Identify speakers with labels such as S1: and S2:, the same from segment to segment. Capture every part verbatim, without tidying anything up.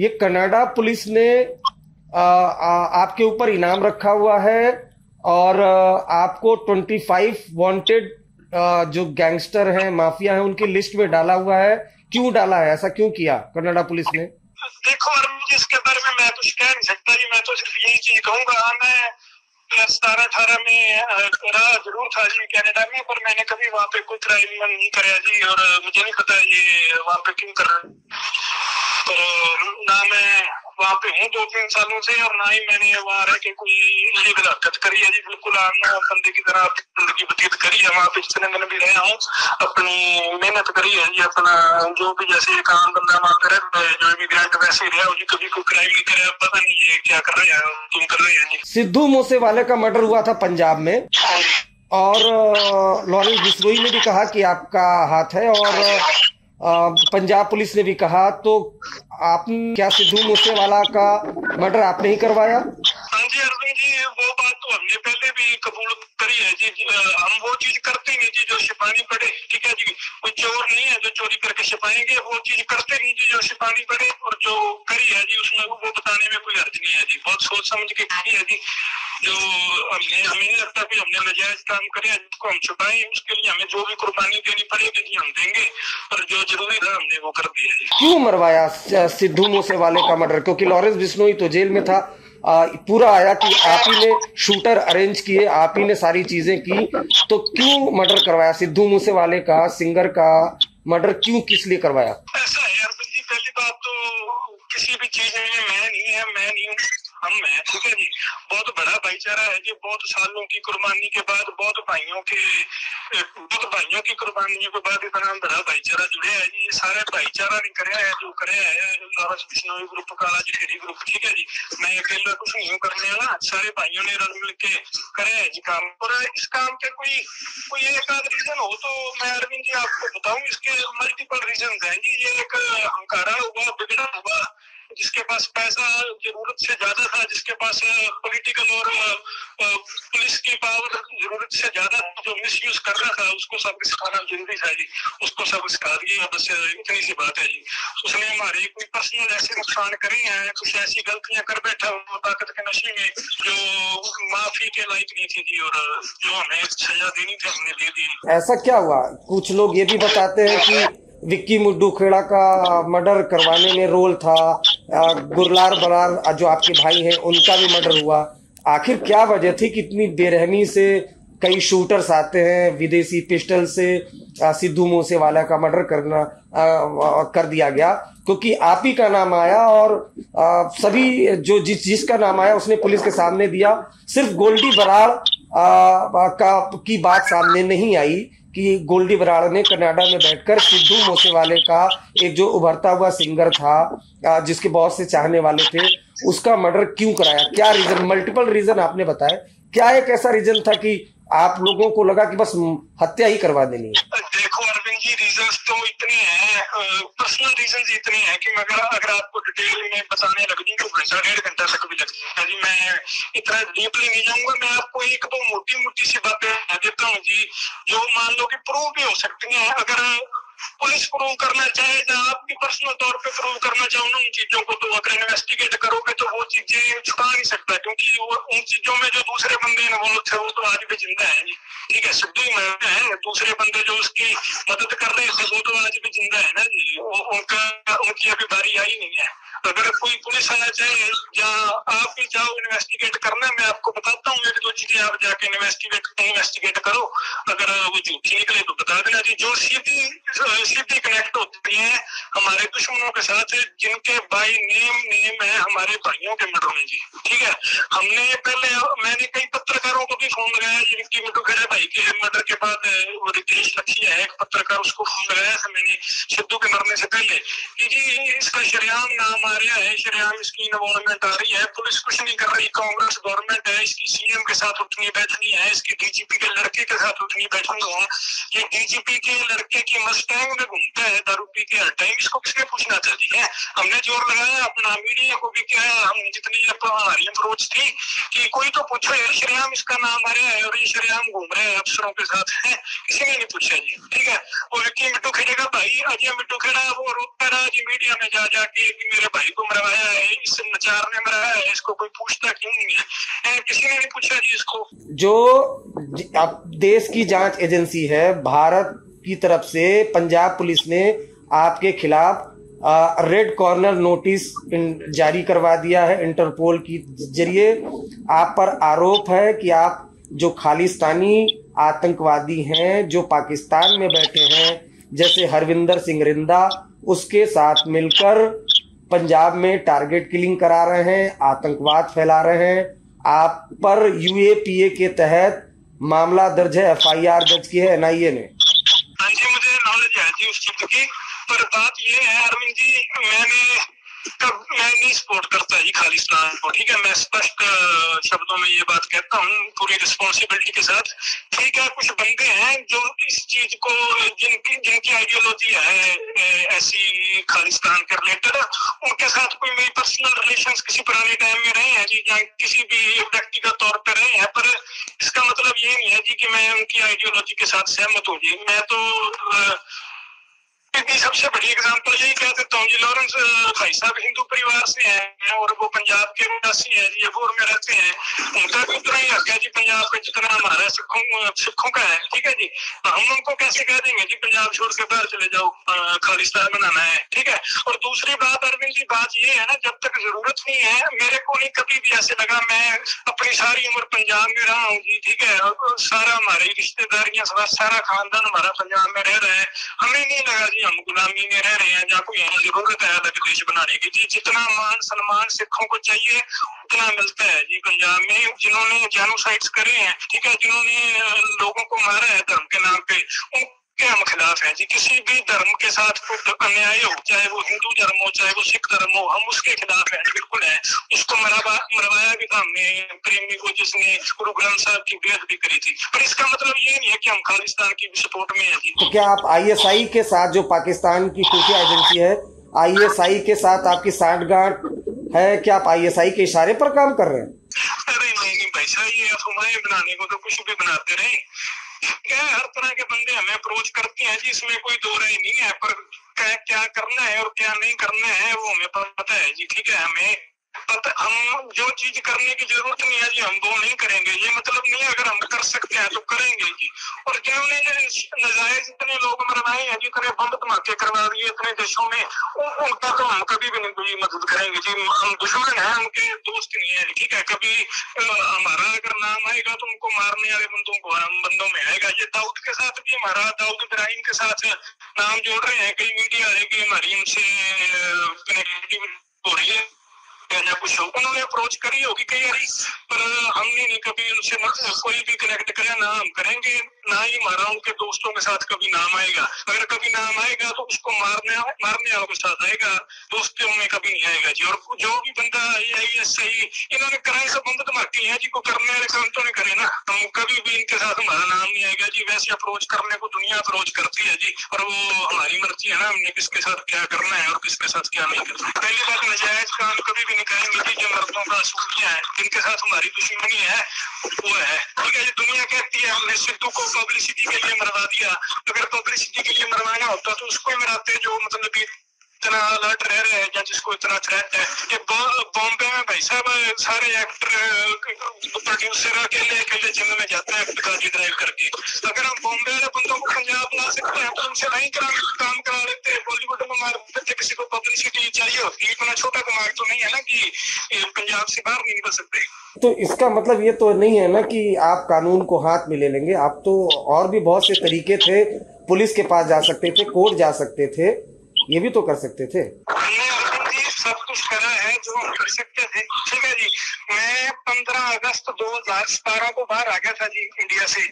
S1: ये Canada police ने आ, आ, आपके ऊपर इनाम रखा हुआ है और आ, आपको पच्चीस वांटेड जो गैंगस्टर हैं, माफिया हैं, उनकी लिस्ट में डाला हुआ है। क्यों डाला है, ऐसा क्यों किया कनाडा पुलिस ने?
S2: देखो अरुण, इसके बारे में मैं कुछ कह नहीं सकता जी। मैं तो सिर्फ यही चीज कहूंगा, मैं सतारह अठारह में रहा जरूर था जी कनाडा में, पर मैंने कभी वहाँ पे कोई क्राइम नहीं कराया जी, और मुझे नहीं पता ये वहाँ पे क्यों कर रहे हैं। तो ना मैं वहाँ पे हूँ दो तीन सालों से, और ना ही मैंने वहाँ रह के कोई इलीगल हरकत करी है जी। बिल्कुल आम बंदे की तरह जिंदगी व्यतीत करी है वहाँ पे, जितने दिन भी रहे हूँ अपनी मेहनत करी है जी। अपना जो भी जैसे एक आम बंदा वहाँ पे रहता है, जो इमिग्रेंट वैसे ही रहा जी, कभी कोई क्राइम नहीं करे। पता नहीं ये क्या कर रहे हैं, तुम कर रहे हैं जी।
S1: सिद्धू मूसेवाले का मर्डर हुआ था पंजाब में, और लॉरेंस बिश्नोई ने भी कहा कि आपका हाथ है, और पंजाब पुलिस ने भी कहा। तो आप क्या सिद्धू मूसेवाला का मर्डर आपने ही करवाया?
S2: हाँ जी अरविंद जी, वो बात तो हमने पहले भी कबूल करी है जी। हम वो चीज करते नहीं जी जो छिपानी पड़े, ठीक है जी। कोई चोर नहीं है जो चोरी करके छिपाएंगे, वो चीज करते नहीं जी जो छिपानी पड़े। और जो करी है जी उसमें वो बताने में कोई अर्थ नहीं है जी। बहुत सोच समझ के करी है जी। जो हमने हमें नहीं लगता कि हमने नाजायज काम करे जिसको हम छुपाएं, उसके लिए हमें जो भी कुर्बानी देनी पड़ेगी जी हम देंगे, और जो जरूरी था हमने वो कर दिया जी।
S1: क्यों मरवाया सिद्धू मूसेवाले का मर्डर? क्योंकि लॉरेंस बिश्नोई तो जेल में था। आ, पूरा आया कि आप ही ने शूटर अरेंज किए, आप ही ने सारी चीजें की, तो क्यों मर्डर करवाया सिद्धू मूसेवाले का, सिंगर का मर्डर क्यों, किस लिए करवाया?
S2: ऐसा है अरविंद जी, पहली बात तो किसी भी चीज में मैं नहीं है, मैं नहीं हूँ, हम है, ठीक है जी। बहुत बड़ा भाईचारा है जी। बहुत सालों की कुर्बानी के बाद, बहुत भाइयों के बहुत भाइयों की कुर्बानियों के बाद इतना बड़ा भाईचारा जुड़े है जी। ये सारे भाईचारा नहीं करे है जो करे है लॉरेंस बिश्नोई ग्रुप, काला जी खेड़ी ग्रुप, ठीक है जी। मैं अकेला कुछ नहीं हूँ करने वाला, सारे भाइयों ने रल मिल के करे है जी काम। और इस काम के कोई कोई एक आध रीजन हो तो मैं अरविंद जी आपको बताऊं, इसके मल्टीपल रीजन है जी। ये एक हंकारा हुआ, बिगड़ा हुआ, जिसके पास पैसा जरूरत से ज्यादा था, जिसके पास पॉलिटिकल और पुलिस की पावर जरूरत से ज्यादा, जो मिसयूज कर रहा था, उसको सबक सिखाना जरूरी था जी। उसको सबक सिखा दिया, बस इतनी सी बात है जी। उसने हमारे कोई पर्सनल ऐसे नुकसान करे हैं, कुछ ऐसी गलतियां कर बैठा वो ताकत के नशे में, जो माफी के लायक नहीं थी जी, और जो हमें सजा देनी थी हमने दे दी।
S1: ऐसा क्या हुआ? कुछ लोग ये भी बताते हैं कि विक्की मुड्डू खेड़ा का मर्डर करवाने में रोल था, गुरलाल बरार जो आपके भाई हैं उनका भी मर्डर हुआ। आखिर क्या वजह थी कि इतनी बेरहमी से कई शूटर्स आते हैं विदेशी पिस्टल से सिद्धू मूसेवाला का मर्डर करना आ, कर दिया गया? क्योंकि आप ही का नाम आया, और आ, सभी जो जिस जिसका नाम आया उसने पुलिस के सामने दिया। सिर्फ गोल्डी बराड़ आ, का की बात सामने नहीं आई कि गोल्डी बराड़ ने कनाडा में बैठकर सिद्धू मूसेवाले का, एक जो उभरता हुआ सिंगर था जिसके बहुत से चाहने वाले थे, उसका मर्डर क्यों कराया? क्या रीजन? मल्टीपल रीजन आपने बताया, क्या एक ऐसा रीजन था कि आप लोगों को लगा कि बस हत्या ही करवा देनी है?
S2: देखो अरविंद जी, रीजंस तो इतने हैं, पर्सनल रीजंस इतने हैं कि मैं अगर अगर आपको डिटेल में बताने लग जाऊं तो घंटा डेढ़ घंटा तक भी लग जाएगा जी। मैं इतना डीपली नहीं जाऊंगा। मैं आपको एक दो मोटी मोटी सी बातें देता हूँ जी, जो मान लो कि प्रूव भी हो सकती हैं। अगर पुलिस प्रूव करना चाहे या आपकी पर्सनल तौर पे प्रूव करना चाहो ना उन चीजों को, तो अगर इन्वेस्टिगेट करोगे तो वो चीजें छुपा नहीं सकता, क्योंकि वो उन चीजों में जो दूसरे बंदे इन्वॉल्व थे वो तो आज भी जिंदा है जी, ठीक है। सिद्धू ही है, दूसरे बंदे जो उसकी मदद कर रहे थे वो तो आज भी जिंदा है ना जी। उनका उनकी अभी बारी आई नहीं है। अगर कोई पुलिस आना चाहे या आप भी जाओ इन्वेस्टिगेट करना, मैं आपको बताता हूँ एक दो चीजें, आप जाके इन्वेस्टिगेट इन्वेस्टिगेट करो। अगर वो झूठी निकले तो बता देना जी। जो सीधी सीधी कनेक्ट होती है हमारे दुश्मनों के साथ, जिनके बाई नेम नेम है हमारे भाइयों के मर्डर में जी, ठीक है। हमने पहले मैंने कई पत्रकारों को भी फोन लगाया जी, विक्की मुड्डू खेड़ा भाई के मर्डर के बाद वो रितेश लक्ष्य है एक पत्रकार, उसको फोन लगाया था मैंने सिद्धू के मरने से पहले कि जी इसका शरेआम नाम आ रहा है, शरेआम इसकी इन्वॉल्वमेंट आ रही है, पुलिस कुछ नहीं कर रही, कांग्रेस गवर्नमेंट है, इसकी सीएम के साथ उठनी बैठनी है, इसकी डीजीपी के लड़के के साथ उठनी बैठनी है। ये डीजीपी के लड़के की मस्टैंग में घूमता है दारू पी के हर टाइम, इसको किसने पूछना चाहती है? हमने जोर लगाया, अपना मीडिया को भी किया, हम जितनी हमारी अप्रोच थी कि कोई तो पूछो, श्रेयाम इसका नाम हमारे है और ये शरेआम घूम रहे हैं अफसरों के साथ है, किसी ने नहीं पूछा जी, ठीक है। और विक्की मिट्टू खेड़े का भाई अजय मिट्टू खेड़ा वो रोकता रहा जी मीडिया में जा जाके कि मेरे भाई को मरवाया है, इस नचार ने मरवाया है, इसको कोई पूछता क्यों नहीं है, किसी ने नहीं पूछा जी इसको।
S1: जो अब देश की जांच एजेंसी है भारत की तरफ से, पंजाब पुलिस ने आपके खिलाफ आ, रेड कॉर्नर नोटिस जारी करवा दिया है इंटरपोल की जरिए। आप पर आरोप है कि आप जो खालिस्तानी आतंकवादी हैं जो पाकिस्तान में बैठे हैं, जैसे हरविंदर सिंह रिंदा, उसके साथ मिलकर पंजाब में टारगेट किलिंग करा रहे हैं, आतंकवाद फैला रहे हैं। आप पर यूएपीए के तहत मामला दर्ज है, एफआईआर दर्ज की है एनआईए ने।
S2: हाँ जी, मुझे नॉलेज है जी उस चीज की, पर बात ये है अरविंद जी, मैंने कब मैं नहीं सपोर्ट करता जी खालिस्तान को, ठीक है। मैं स्पष्ट शब्दों में ये बात कहता हूँ पूरी रिस्पॉन्सिबिलिटी के साथ, ठीक है। कुछ बंदे हैं जो इस चीज को, जिनकी जिनकी आइडियोलॉजी है ऐसी खालिस्तान के रिलेटेड, उनके साथ कोई मेरी पर्सनल रिलेशंस किसी पुराने टाइम में रहे हैं जी, या किसी भी व्यक्तिगत तौर पर रहे हैं, पर इसका मतलब ये नहीं है जी कि मैं उनकी आइडियोलॉजी के साथ सहमत हूँ जी। मैं तो सबसे बड़ी एग्जांपल यही कह सकता हूँ जी, लॉरेंस भाई साहब हिंदू परिवार से हैं और वो पंजाब के निवासी हैं जी, अबोर में रहते हैं, उनका भी उतना ही हक है जी पंजाब पे जितना हमारा सिखों सिखों का है, ठीक है जी। हम उनको कैसे कह देंगे जी पंजाब छोड़ के बाहर चले जाओ, खालिस्तान बनाना है, ठीक है। और दूसरी बात अरविंद जी, बात ये है ना, जब तक जरूरत नहीं है, मेरे को नहीं कभी भी ऐसे लगा, मैं अपनी सारी उम्र पंजाब में रहा हूँ जी, ठीक है, सारा हमारी रिश्तेदारियां सारा खानदान हमारा पंजाब में रह रहा है, हमें नहीं लगा जी हम गुलामी में रह रहे हैं या कोई यहाँ जरूरत है अलग देश बनाने की जी। जितना मान सम्मान सिखों को चाहिए उतना मिलता है जी पंजाब में। जिन्होंने जेनोसाइड्स करे हैं, ठीक है, जिन्होंने लोगों को मारा है धर्म के नाम पे, उनके हम खिलाफ हैं जी। किसी भी धर्म के साथ कोई अन्याय हो, चाहे वो हिंदू धर्म हो चाहे वो सिख धर्म हो, हम उसके खिलाफ हैं, बिल्कुल है। उसको मरवा मरवाया भी था हमने प्रेमी को, जिसने गुरु ग्रंथ साहब की बेइज्जती करी थी, पर इसका मतलब ये नहीं है कि हम खालिस्तान की सपोर्ट में हैं जी।
S1: तो क्या आप आईएसआई के साथ, जो पाकिस्तान की खुफिया एजेंसी है, आईएसआई के साथ आपकी साठगांठ है? क्या आप आईएसआई के इशारे पर काम कर रहे हैं?
S2: अरे नहीं नहीं भाई साहब, ये अफवाहें बनाने को तो कुछ भी बनाते रहे, क्या हर तरह के बंदे हमें अप्रोच करते हैं जी, इसमें कोई दो राय नहीं है, पर क्या क्या करना है और क्या नहीं करना है वो हमें पता है जी, ठीक है। हमें पता, हम जो चीज करने की जरूरत नहीं है जी हम वो नहीं करेंगे, ये मतलब नहीं है, अगर हम कर सकते हैं तो करेंगे जी। और जिन्होंने नजायज इतने लोग मरवाए हैं जी, इतने बम धमाके करवा दिए इतने देशों में, उनका तो हम कभी भी नहीं कोई मदद करेंगे जी। हम दुश्मन हैं, उनके दोस्त नहीं है, ठीक है। कभी हमारा अगर नाम आएगा तो उनको मारने वाले बंदों को बंदों में आएगा। ये दाऊद के साथ भी हमारा, दाऊद इब्राहिम के साथ नाम जोड़ रहे हैं कई मीडिया वाले की हमारी उनसे कनेक्टिविटी हो रही है या कुछ हो, उन्होंने अप्रोच करी होगी कई बारी, पर हमने नहीं कभी उनसे कोई भी कनेक्ट करे, ना हम करेंगे, ना ही हमारा उनके दोस्तों के साथ कभी नाम आएगा। अगर कभी नाम आएगा तो उसको मारने मारने वालों के साथ आएगा, दोस्तों में कभी नहीं आएगा जी। और जो भी बंदा ये सही इन्होंने कराए सब बंद धमाके हैं जी, को करने वाले काम तो नहीं करे ना, हम कभी भी इनके साथ हमारा नाम नहीं आएगा जी। वैसे अप्रोच करने को दुनिया अप्रोच करती है जी, और वो हमारी मर्जी है ना, हमने किसके साथ क्या करना है और किसके साथ क्या नहीं करना। पहली बात, नजायज काम कभी भी नहीं करेंगे जी। जो मर्दों का असूल क्या है, जिनके साथ हमारी दुश्मनी है वो है, ठीक है। ये दुनिया कहती है हमने सिद्धू को पब्लिसिटी के लिए मरवा दिया, अगर पब्लिसिटी के लिए मरवाना होता तो उसको ही मराते जो मतलब इतना अलर्ट रह रहे हैं या जिसको इतना थ्रेट है। ये बॉम्बे में भाई साहब सारे एक्टर प्रोड्यूसर अकेले अकेले जिम में जाते हैं गाड़ी ड्राइव करके। अगर हम बॉम्बे वाले बंदों को पंजाब ला सकते हैं तो उनसे नहीं करा काम करा लेते, बॉलीवुड में मार देते, किसी को पब्लिसिटी चाहिए होती है, इतना छोटा दिमाग तो नहीं है ना कि पंजाब से बाहर नहीं निकल सकते।
S1: तो इसका मतलब ये तो नहीं है ना कि आप कानून को हाथ में ले लेंगे। आप तो और भी बहुत से तरीके थे, पुलिस के पास जा सकते थे, कोर्ट जा सकते थे, ये भी तो कर सकते थे।
S2: हमने अर्जुन जी सब कुछ करा है जो हम कर सकते थे, ठीक है जी। मैं पंद्रह अगस्त दो हजार सतारह को बाहर आ गया था जी इंडिया से,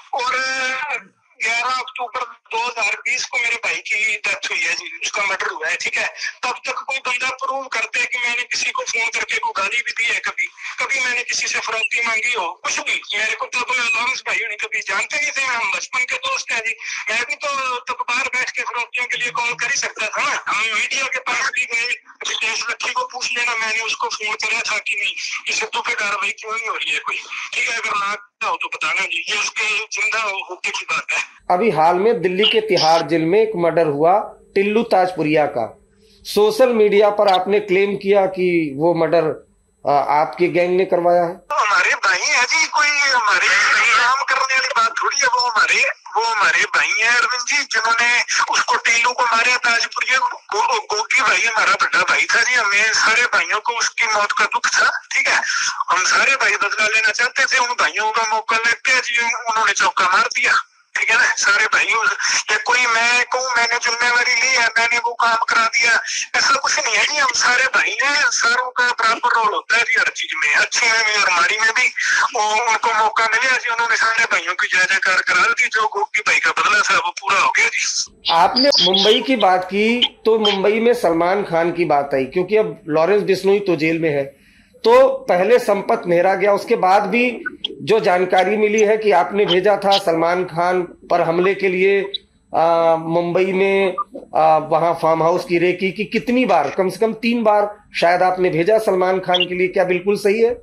S2: और ग्यारह अक्टूबर दो हजार बीस को मेरे भाई की डेथ हुई है जी, उसका मर्डर हुआ है, ठीक है। तब तक कोई बंदा प्रूव करते कि मैंने किसी को फोन करके को गाली भी दी है, कभी कभी मैंने किसी से फरोख्ती मांगी हो, कुछ भी। मेरे को तब लॉरेंस भाई ने कभी जानते नहीं थे, हम बचपन के दोस्त हैं जी। मैं भी तो तब बाहर बैठ के फरोख्तियों के लिए कॉल कर ही सकता था ना। हम मीडिया के पास भी गए, रितेश लक्की को पूछ लेना बताएगा मैंने उसको फोन करा था कि नहीं, कि सिद्धू पे कार्रवाई क्यों नहीं हो रही है कोई, ठीक है, अगर ना हो तो बताना जी, ये उसके जिंदा होके की बात है।
S1: अभी हाल में दिल्ली के तिहाड़ जेल में एक मर्डर हुआ टिल्लू ताजपुरिया का। सोशल मीडिया पर आपने क्लेम किया कि वो मर्डर आपके गैंग ने करवाया है।
S2: तो हमारे भाई है जी, कोई हमारे नाम करने वाली बात थोड़ी है, वो हमारे वो हमारे भाई हैं अरविंद जी, जिन्होंने उसको टिल्लू को मारे। ताजपुरिया गो, गोगी भाई हमारा बड़ा भाई था जी, हमें सारे भाइयों को उसकी मौत का दुख था, ठीक है, हम सारे भाई बदला लेना चाहते थे, उन भाइयों का मौका लेके जी उन्होंने चौका मार दिया, ठीक है ना, सारे भाई। या कोई मैं कहूँ मैंने जिम्मेवारी ली है, मैंने वो काम करा दिया, ऐसा कुछ नहीं है जी, हम सारे भाई हैं, सारों का बराबर रोल होता है जी हर चीज में, अच्छी में भी और माड़ी में भी। वो उनको मौका मिला जी, उन्होंने सारे भाइयों की जय जयकार करा दी, जो गोगी भाई का बदला था वो पूरा हो गया जी।
S1: आपने मुंबई की बात की तो मुंबई में सलमान खान की बात आई, क्योंकि अब लॉरेंस बिश्नोई तो जेल में है, तो पहले संपत मेहरा गया, उसके बाद भी जो जानकारी मिली है कि आपने भेजा था सलमान खान पर हमले के लिए आ, मुंबई में आ, वहां फार्म हाउस की रेकी की कितनी बार, कम से कम तीन बार शायद आपने भेजा सलमान खान के लिए, क्या बिल्कुल सही है?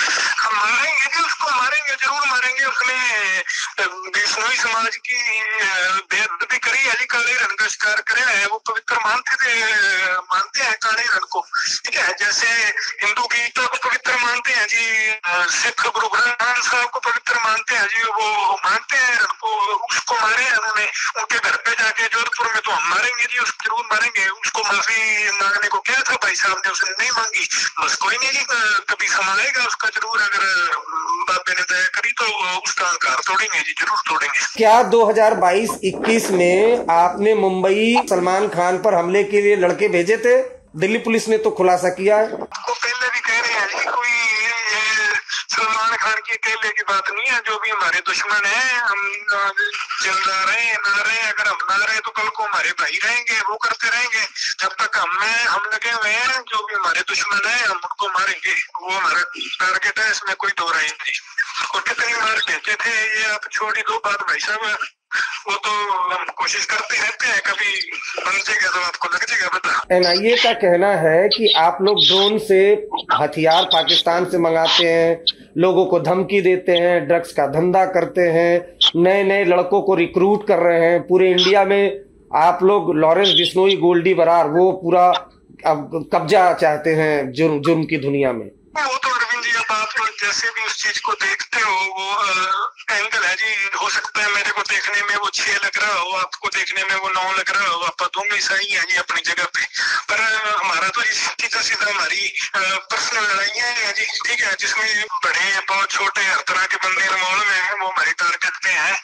S2: हम मारेंगे जी, उसको मारेंगे, जरूर मारेंगे। उसने बिश्नोई समाज की बेअदबी करी है जी, काले रंग का शिकार करे है, वो पवित्र मानते थे, मानते हैं काले रंग को, ठीक है, जैसे हिंदू गीता को पवित्र मानते हैं जी, सिख गुरु ग्रंथ साहब को पवित्र मानते हैं जी, वो मानते हैं को, उसको मारे हैं उन्होंने, उनके घर पे जाके जोधपुर में, तो हम मारेंगे जी, उसको जरूर मारेंगे। उसको माफी मांगने को क्या था भाई साहब ने, उसने नहीं मांगी, बस कोई नहीं जी, कभी संभालेगा उसका जरूर, अगर बाबे ने दया करी तो उसका अहंकार तोड़ेंगे जी, जरूर तोड़ेंगे।
S1: क्या दो हज़ार बाईस इक्कीस में आपने मुंबई सलमान खान पर हमले के लिए लड़के भेजे थे? दिल्ली पुलिस ने तो खुलासा किया है।
S2: वो पहले भी कह रहे हैं जी, कोई सलमान खान की अकेले की बात नहीं है, जो भी हमारे दुश्मन है, हम जिंदा रहे ना रहे, अगर हम ना रहे तो कल को हमारे भाई रहेंगे, वो करते रहेंगे, जब तक हम में हम लगे हुए हैं, जो भी हमारे दुश्मन है हम उनको मारेंगे, वो हमारा टारगेट है, इसमें कोई दो राय नहीं। और कितनी मार भेजे थे ये आप छोड़ ही दो बात भाई साहब, वो तो हम कोशिश करते रहते हैं, कभी बन जाएगा तो आपको लग जाएगा पता।
S1: एन आई ए का कहना है कि आप लोग ड्रोन से हथियार पाकिस्तान से मंगाते हैं, लोगों को धमकी देते हैं, ड्रग्स का धंधा करते हैं, नए नए लड़कों को रिक्रूट कर रहे हैं पूरे इंडिया में। आप लोग लॉरेंस बिश्नोई, गोल्डी बरार, वो पूरा अब कब्जा चाहते हैं जुर्म जुर्म की दुनिया में।
S2: वो तो अरविंद जी, अब आप जैसे भी उस चीज को देखते हो, वो एंगल है जी, हो सकता है मेरे को देखने में वो छह लग रहा हो, आपको देखने में वो नौ लग रहा हो, आप दोनों ही सही है जी अपनी जगह पे, पर हमारा तो सीधा सीधा हमारी पर्सनल लड़ाइयाँ हैं जी, ठीक है, जिसमें बड़े बहुत छोटे हर तरह के बंदे इन्वॉल्व में वो हमारी टारगेट पे है।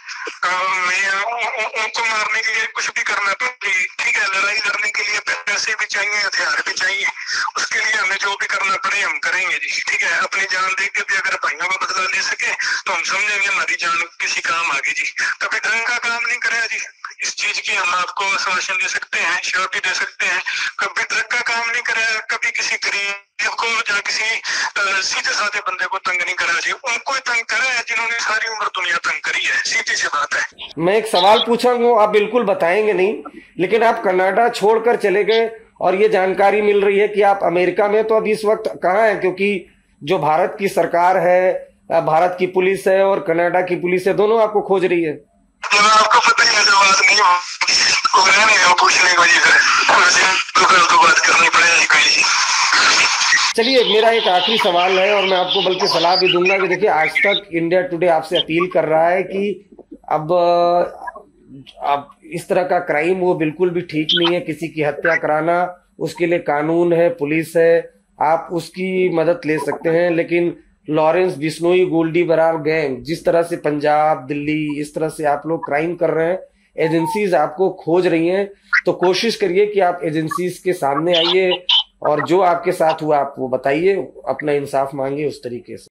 S2: मैं उनको मारने के लिए कुछ भी करना पड़े, ठीक है, लड़ाई लड़ने के लिए पैसे भी चाहिए, हथियार भी चाहिए, उसके लिए हमें जो भी करना पड़े हम करेंगे जी, ठीक है, अपनी जान दे के भी अगर भाइयों का बदला ले सके तो हम समझेंगे हमारी जान किसी काम आ गई जी। कभी ढंग का काम नहीं करेगा जी, इस चीज की हम आपको आश्वासन दे सकते हैं, श्योरिटी दे सकते हैं, कभी ढंग का काम नहीं करेगा, कभी किसी गरीब को या किसी सीधे साधे बंदे को तंग नहीं करा जी, उनको ही तंग करा है जिन्होंने सारी उम्र दुनिया तंग करी है, सीधी सी बात है।
S1: मैं एक सवाल पूछूंगा, आप बिल्कुल बताएंगे नहीं, लेकिन आप कनाडा छोड़कर चले गए और ये जानकारी मिल रही है कि आप अमेरिका में, तो अभी इस वक्त कहाँ हैं? क्योंकि जो भारत की सरकार है, भारत की पुलिस है और कनाडा की पुलिस है, दोनों आपको खोज रही है।
S2: आपको पता ही है, जो बात नहीं हो नहीं पूछने को जी, तो कल तो बात करनी पड़ेगी कोई।
S1: चलिए, मेरा एक आखिरी सवाल है और मैं आपको बल्कि सलाह भी दूंगा कि देखिए, आज तक इंडिया टुडे आपसे अपील कर रहा है कि अब अब इस तरह का क्राइम वो बिल्कुल भी ठीक नहीं है, किसी की हत्या कराना, उसके लिए कानून है, पुलिस है, आप उसकी मदद ले सकते हैं, लेकिन लॉरेंस बिश्नोई, गोल्डी बरार गैंग, जिस तरह से पंजाब, दिल्ली, इस तरह से आप लोग क्राइम कर रहे हैं, एजेंसीज आपको खोज रही हैं, तो कोशिश करिए कि आप एजेंसीज के सामने आइए और जो आपके साथ हुआ आप वो बताइए, अपना इंसाफ मांगिए उस तरीके से।